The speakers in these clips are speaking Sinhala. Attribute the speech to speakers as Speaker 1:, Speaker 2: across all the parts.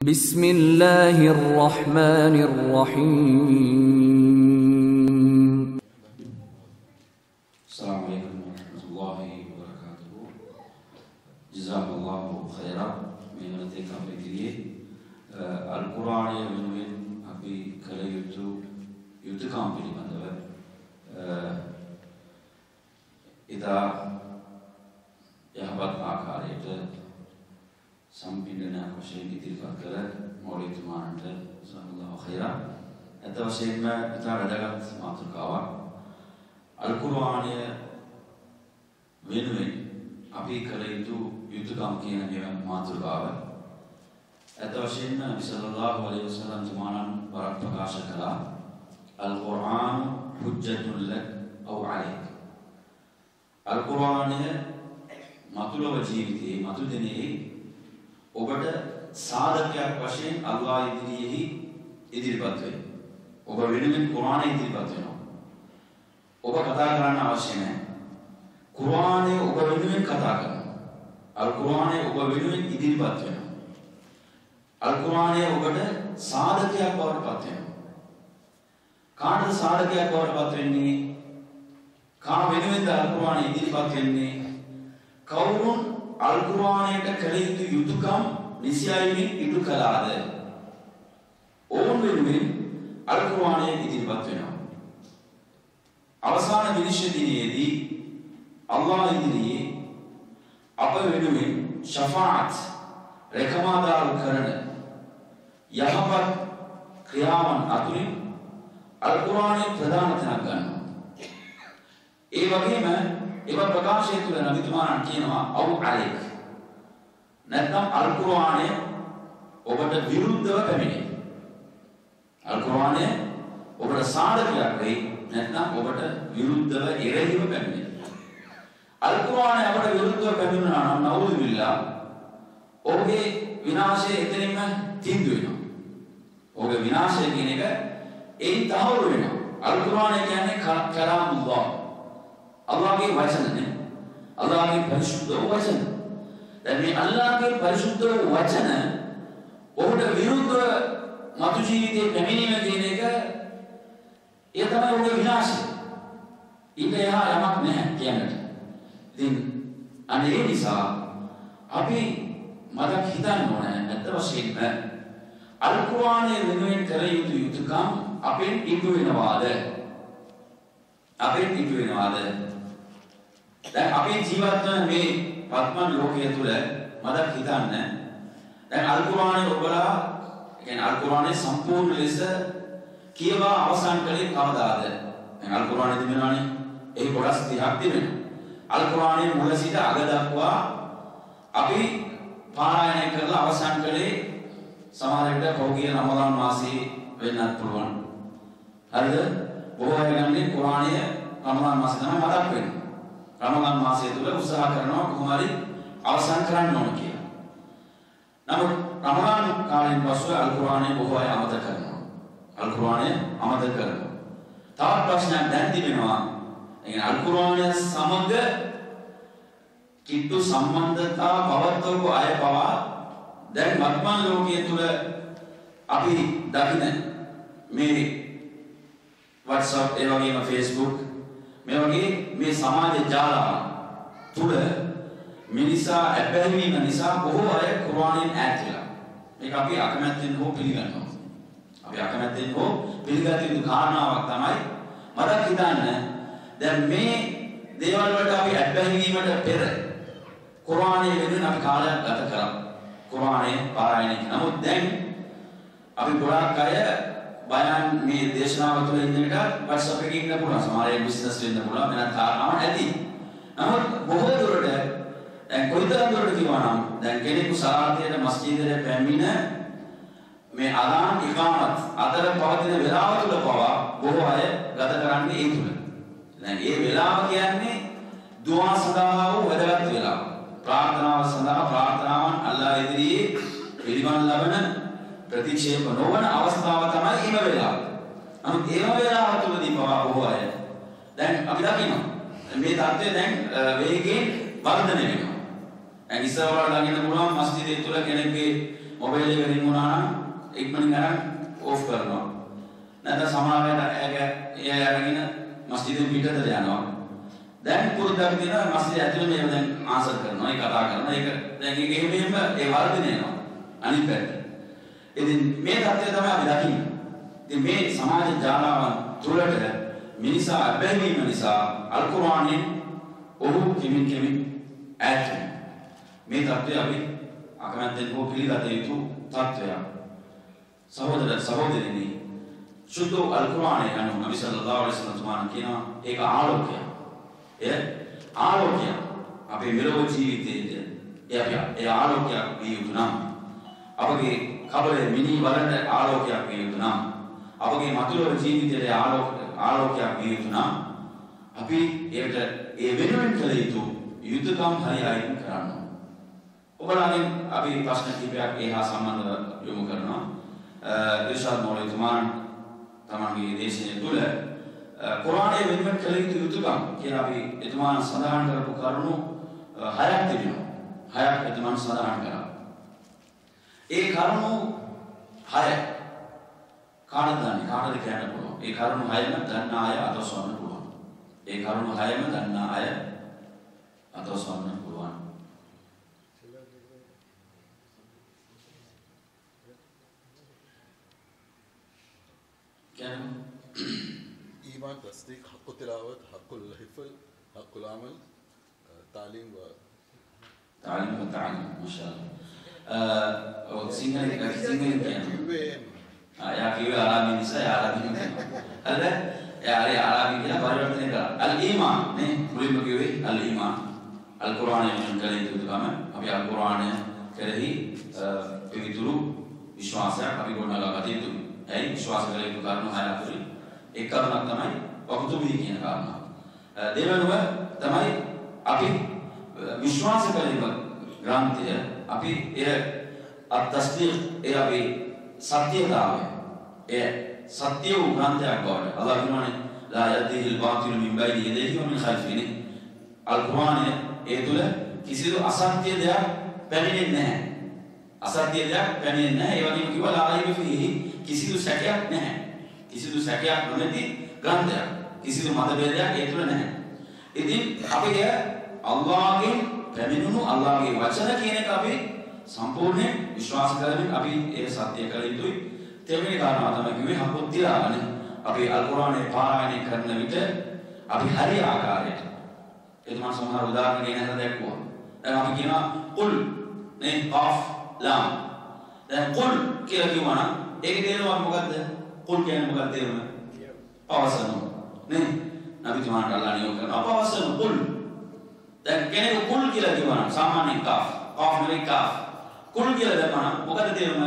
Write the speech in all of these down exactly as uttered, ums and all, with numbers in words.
Speaker 1: بسم الله الرحمن الرحيم.
Speaker 2: السلام عليكم ورحمة الله وبركاته. جزاك الله خيرا من ولدك أبديه. القرآن من أبي كليتو يتكام بلي بندوا. إذا يهبط آكاريت සම්පින්දනයක් වශයෙන් ඉදිරිපත් කළ මෞලිතුමාන්ට සල්ලාහු ඛෛරා. අද වශයෙන්ම ඉතා වැදගත් මාතෘකාවක් අල් කුර්ආනය වෙනුවෙන් අපි කළ යුතු යුතුකම් කියන මේ මාතෘකාව. අද වශයෙන්ම නබි සල්ලල්ලාහු අලයිහි වසල්ලම් තුමාණන් වරක් ප්‍රකාශ කළා අල් කුර්ආන හුජ්ජතුන් ලක් අව් අලයික්. අල් කුර්ආනය මතුලව ජීවිතයේ මතු දිනේ ඔබට සාධකයක් වශයෙන් අල්ලාහ් ඉදිරියේ ඉදිරිපත් වෙයි. ඔබ වෙනුවෙන් කුර්ආනය ඉදිරිපත් වෙනවා. ඔබ කතා කරන්න අවශ්‍ය නැහැ. කුර්ආනය ඔබ වෙනුවෙන් කතා කරනවා. අල් කුර්ආනය ඔබ වෙනුවෙන් ඉදිරිපත් වෙනවා. අල් කුර්ආනය ඔබට සාධකයක් බවට පත් වෙනවා. කාටද සාධකයක් බවට පත් වෙන්නේ? කා වෙනුවෙන්ද අල් කුර්ආනය ඉදිරිපත් වෙන්නේ? කවුරුන් අල් කුර්ආනයට කළ යුතු යුතුකම් නිසියයින් ඉටු කළාද? ඔවුන් වෙනුවෙන් අල් කුර්ආනය ඉදිරිපත් වෙනවා. අවසාන විනිශ්චය දිනයේදී අල්ලාහ් ඉදිරියේ අප වෙනුවෙන් ශෆාඅත් රෙකමාදාල් කරන යහපත් ක්‍රියාවන් අතුරින් අල් කුර්ආනය ප්‍රධාන තැනක් ගන්නවා. ඒ වගේම එම ප්‍රකාශය තුළ නබිතුමාණන් කියනවා අව් අලයික්. නැත්නම් අල් කුර්ආනය ඔබට විරුද්ධව පැමිණේ. අල් කුර්ආනය ඔබට සාධකයක් වෙයි, නැත්නම් ඔබට විරුද්ධව එරෙහිව පැමිණේ. අල් කුර්ආනය අපට විරුද්ධව පැමිණුණා නම් නවුදු බිල්ලා ඔබගේ විනාශය එතනින්ම තීන්දුව වෙනවා. ඔබගේ විනාශය කියන එක එයින් තහවුරු වෙනවා. අල් කුර්ආනය කියන්නේ කලාමුල්ලාහ්, අල්ලාහගේ වචනනේ. අල්ලාහගේ පරිශුද්ධ වචන. දැන් මේ අල්ලාහගේ පරිශුද්ධ වචන ඔබට විරුද්ධව මතු ජීවිතේ පැමිණීම කියන එක ඒ තමයි ඔබේ විනාශය. ඊට එහා යමක් නැහැ කියන්නට. ඉතින් අනේ ඒ නිසා අපි මතක් හිතන්න ඕනේ අත්ත වශයෙන්ම අල් කුර්ආනය වෙනුවෙන් කළ යුතු යුතුකම් අපෙන් ඉටු වෙනවාද? අපෙන් ඉටු වෙනවාද? දැන් අපි ජීවත් වන මේ වර්තමාන ලෝකයේ තුල මතක් හිතන්න. දැන් අල් කුර්ආනය ඔබලා කියන්නේ අල් කුර්ආනය සම්පූර්ණ ලෙස කියවා අවසන් කළේ කවදාද? දැන් අල් කුර්ආනය තිබෙනවානේ. ඒ කොටස් තිහක් තිබෙනවා. අල් කුර්ආනයේ මුල සිට අග දක්වා අපි පාරායනය කරලා අවසන් කළේ සමහර විට පොගිය රමදාන් මාසයේ වෙන්නත් පුළුවන්. හරිද? බොහෝ අය ගන්නේ කුර්ආනය රමදාන් මාසෙ තමයි මතක් වෙන්නේ. රමදාන් මාසය තුල උත්සාහ කරනවා කොහොම හරි අවසන් කරන්න ඕන කියලා. නමුත් රමදාන් කාලයෙන් පසු අල් කුර්ආනය බොහෝ අය අමතක කරනවා. අල් කුර්ආනය අමතක කරනවා. තවත් ප්‍රශ්නයක් දැන් තිබෙනවා. ඒ කියන්නේ අල් කුර්ආනය සමග කිට්ටු සම්බන්ධතා පවත්වපු අය පවා දැන් වර්තමාන ලෝකයේ තුල අපි දකින මේ WhatsApp ඒ වගේම Facebook මේ වගේ මේ සමාජ ජාලාවන් තුල මිනිසා ඇබ්බැහිවීම නිසා බොහෝ අය කුර්ආනයෙන් ඈත් වෙලා. මේක අපි අකමැත්තෙන් හෝ පිළිගන්නවා. අපි අකමැත්තෙන් හෝ පිළිගත යුතු කාරණාවක් තමයි මතක් හිතන්න. දැන් මේ දේවල් වලට අපි ඇබ්බැහිවීමට පෙර කුර්ආනය වෙනුවෙන් අපි කාලයක් ගත කරා. කුර්ආනය පාරායනය. නමුත් දැන් අපි ගොඩාක් අය බයන් මේ දේශනාව තුළ ඉන්න විට WhatsApp එකේ ඉන්න පුළුවන්. සමහර අය බිස්නස් වෙන්න පුළුවන්. වෙනත් කාරණාවක් ඇති. නමුත් බොහෝ දුරට දැන් කොයිතරම් දුරට කිව්වා නම් දැන් කෙනෙකු සලාතේට මස්ජිදයට පැමිණ මේ අදාන් ඉකාමත් අතර පවතින වේලාව තුළ පවා බොහෝ අය ගත කරන්නේ ඒ තුල. දැන් මේ වේලාව කියන්නේ දුආ සඳහා වූ වැදගත් වේලාව. ප්‍රාර්ථනාව සඳහා ප්‍රාර්ථනාවන් අල්ලාහ් ඉදිරියේ පිළිගන්න ලබන ප්‍රතික්ෂේප නොවන අවස්ථාව තමයි ඊම වේලාව. නමුත් ඊම වේලාව තුළදී පවා බොහෝ අය දැන් අපි දකිනවා මේ தත්ත්වය දැන් වේගයෙන් වර්ධනය වෙනවා. දැන් ඉස්සරවල ළඟින් පුළුවන් මස්ජිදේ තුල කෙනෙක්ගේ මොබයිල් එක රින් වුණා නම් ඉක්මනින් අරන් ඕෆ් කරනවා. නැත්නම් සමාවෙට ඒක ඒ අරගෙන මස්ජිදෙන් පිටතට යනවා. දැන් පුරුද්දක් තියෙනවා මස්ජිද ඇතුළේ මේව දැන් ආන්සර් කරනවා. ඒ කතා කරනවා. ඒක දැන් ඒක එහෙම ඒ වර්ධනයනවා. අනිත් පැත්ත. ඉතින් මේ தත්ත්වය තමයි අපි දකින්නේ. ඉතින් මේ සමාජ ජාලාවන් තුළට මිනිසා අබැවීම නිසා අල් කුර්ආනයෙන් ඔහු කෙමින් කෙමින් ඈත් වෙනවා. මේ தත්ත්වය අපි අකමැත්තෙන් හෝ පිළිගත යුතු තත්ත්වයක්. සහෝදර සහෝදරිනි සුද්ධ අල් කුර්ආනයේ අනුව නබි සල්ලල්ලාහු අලයිහි වසල්ලම් තුමාන් කියනවා ඒක ආලෝකයක්. ඒ ආලෝකයක් අපේ මෙලොව ජීවිතයේ ඒ ඒ ආලෝකයක් විය යුතු නම් අපගේ කබරේ මිනි වලට ආලෝකයක් විය යුතු නම් අපගේ මතුවර ජීවිතයේ ආලෝක ආලෝකයක් විය යුතු නම් අපි ඒකට ඒ වෙනුවෙන් කළ යුතු යුතුයකම් හරියයින් කරන්න. ඔබලාගෙන් අපි ප්‍රශ්න කිහිපයක් ඒ හා සම්බන්ධව යොමු කරනවා. ඉර්ෂාද් මෞලවි තුමාන් තමන්ගේ දේශනය තුළ කුර්ආනයේ වෙනුවෙන් කළ යුතු යුතුයකම් කියලා අපි එතුමාන් සඳහන් කරපු කරුණු හයක් තිබෙනවා. හයක් එතුමාන් සඳහන් කරා. ඒ කරුණු හය කාටද දන්නේ? කාටද කියන්න පුළුවන්? ඒ කරුණු හයම දන්නා අය අතොස්වන්න පුළුවන්. ඒ කරුණු හයම දන්නා අය අතොස්වන්න පුළුවන්. කියන්න.
Speaker 3: ईमान तस्दीक हक़ तिलावत हक़ुल हिफ़्ज़ हक़ुल अमल तालीम व
Speaker 2: तालीम व तालीम माशाअल्लाह. अ सिंगल सिंगल කියන්න. යා කිව්වේ ආරාබි නිසා යා ආරාබි කියනවා. හරිද? යා හරි ආරාබි කියලා පරිවර්තනය කරා. අල් ඊමාන් නේ මුලින්ම කිව්වේ අල් ඊමාන්. අල් කුර්ආනයේ මුලින් යුතුකම අපි අල් කුර්ආනය කෙරෙහි පිවිතුරු විශ්වාසයක් අපි ගොඩනගා ගත යුතුයි. ඇයි විශ්වාස කළ යුතු කාරණා හය අතරින් එක් කාරණාවක් තමයි වකුතුබි කියන කාරණා. දෙවෙනුව තමයි අපි විශ්වාස කළ යුතු ග්‍රන්ථය අපි එය අත්ස්දීක් ඒ අපි සත්‍යතාවය ඒ සත්‍ය වූ ග්‍රන්ථයක් බවට අල්ලාහ් කියනවානේ ලා යදිහිල් බාතිල් මින් බයිනි යදයිහි වමින් ඛල්ෆිහි. අල් කුර්ආනයේ ඒ තුල කිසිදු අසත්‍ය දෙයක් පැමිණෙන්නේ නැහැ. අසත්‍ය දෙයක් පැමිණෙන්නේ නැහැ. ඒ වගේම කිව්වා ලා රයිබ ෆීහි කිසිදු සැකයක් නැහැ. කිසිදු සැකයක් නොමැති ග්‍රන්ථයක්. කිසිදු මතභේදයක් ඒ තුල නැහැ. ඉතින් අපි එය අල්ලාහ්ගේ පැමිණුණු අල්ලාහ්ගේ වචන කියන එක අපි සම්පූර්ණයෙන් විශ්වාස කරමින් අපි ඒ සත්‍ය කළ යුතුයි. තෙවැනි කාරණාව තමයි කිව්වේ හකුත් තියාගෙන අපි අල් කුර්ආනයේ පාරායනය කරන විට අපි හරි ආකාරයට ඒ තමයි සමහර උදාහරණ ගෙන හද දැක්වුවා. දැන් අපි කියනවා කුල් නේ කාෆ් ලාම්. දැන් කුල් කියලා කිව්වා නම් ඒකේ තේරුම මොකද්ද? කුල් කියන්නේ මොකක්ද තේරුම? පවසනු නේ. නබි තුමාට අල්ලාහ් නියෝග කරනවා පවසනු කුල්. දැන් කෙනෙකු කුල් කියලා කිව්වා නම් සාමාන්‍යයෙන් කාෆ් කාෆ් නෙවෙයි කාෆ් කුල් කියලා දැම්මම මොකද තේරුම?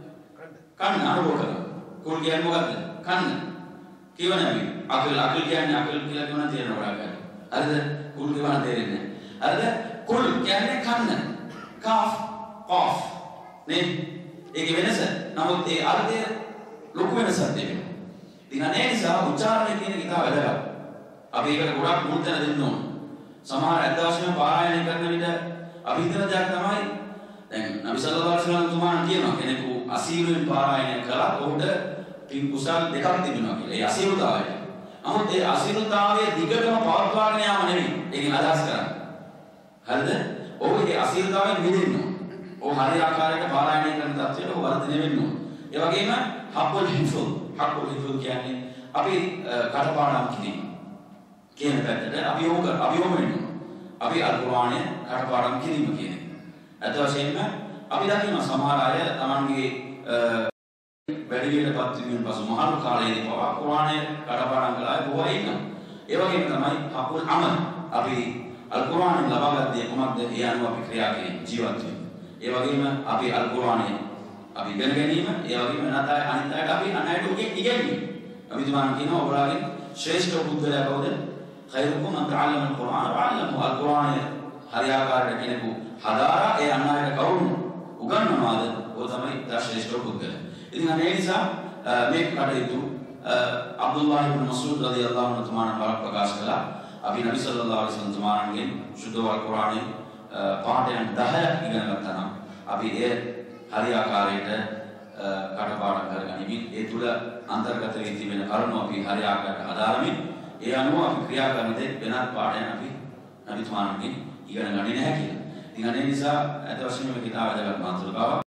Speaker 2: කන්න අනුභව කරනවා. කුල් කියන්නේ මොකද්ද? කන්න. කියවනේ අපි අකල් අකල් කියන්නේ අකල් කියලා කියනවා තේරෙනවා වඩා. හරිද? කුල් කියවන තේරෙන්නේ නැහැ. හරිද? කුල් කියන්නේ කන්න. කාෆ් කාෆ් නේ. ඒකේ වෙනස. නමුත් ඒ අර්ථය ලොකු වෙනසක් තිබෙනවා. ඉතින් අනේ නිසා උච්චාරණය කියන එක ඉතාල වැදගත්. අපි ඒකට ගොඩක් මුල් තැන දෙන්න ඕන. සමහර අද්දාශයෙන් පාරායනය කරන විට අපි හිතන දෙයක් තමයි දැන් නබි සල්ලල්ලාහු අලයිහි වසල්ලම් තුමාන් කියනවා කෙනෙකු අසීරුවෙන් පාරායනය කළා ඔහුට පින් කුසල් දෙකක් තිබෙනවා කියලා. ඒ අසීරුතාවය. නමුත් ඒ අසීරුතාවයේ දිගටම පවත්වාගෙන යාම නෙවෙයි. ඒකෙන් අදහස් කරන්නේ. හරිද? ඔහු ඒ අසීරුතාවයෙන් මිදෙන්න ඕන. ඔහු හරි ආකාරයට පාරායනය කරන තත්ත්වයට ඔහු වර්ධනය වෙන්න ඕන. ඒ වගේම හක්කුල් හිෆ්ල් හක්කුල් හිෆ්ල් කියන්නේ අපි කටපාඩම් කිරීම. කියන පැත්තට අපි යොමු කර අපි යොමු වෙන්න ඕන. අපි අල් කුර්ආනය කටපාඩම් කිරීම කියන එක. අද වශයෙන්ම අපි දකිනවා සමහර අය තමන්ගේ වැඩිවියටපත් වීමෙන් පසු මහලු කාලයේදී පවා කුර්ආනය කටපාඩම් කළා අය බොහෝ අය ඉන්නවා. ඒ වගේම තමයි හකුල් අමල් අපි අල් කුර්ආනයෙන් ලබාගත් දේ කොහොමද ඒ අනුව අපි ක්‍රියා කිරීම ජීවත් වීම. ඒ වගේම අපි අල් කුර්ආනය අපි ඉගෙන ගැනීම ඒ වගේම අනිත් අය අනිත් අයට අපි අනයිට උගෙන් ඉගෙනීම. අපි තුමාන් කියනවා ඔයාලගේ ශ්‍රේෂ්ඨ පුද්ගලයා කවුද? خيركم من تعلم القرآن وعلمه. القرآن හරියාකාරයට කෙනෙකු හදාරා ඒ අන්නායට කවුරු උගන්වනවාද ਉਹ තමයි ශ්‍රේෂ්ඨ පුද්ගලයා. ඉතින් අනේ නිසා මේ කටයුතු අබ්දුල්ලාහ් ඉබ්න් මස්ඌද් රදියල්ලාහු අන්හු තුමාන බරක් ප්‍රකාශ කළා. අපි නබි සල්ලල්ලාහු අලයිහි වසල්ලම් තුමාණන්ගෙන් සුද්ධ අල් කුර්ආනයේ පාඩයන් දහයක් ඉගෙන ගත්තා නම් අපි ඒ හරි ආකාරයට කටපාඩම් කරගනිමින් ඒ තුල අන්තර්ගත වී තිබෙන කරුණු අපි හරි ආකාරයට හදාරමින් ඒ අනුව අපි ක්‍රියා කරන දේ වෙනත් පාඩයන් අපි නබිතුමාණන්ගෙන් ඉගෙන ගන්නේ නැහැ කියලා. ඉතින් අනේ නිසා අද වශයෙන්ම කිතාව වැදගත් මාතෘකාවක්.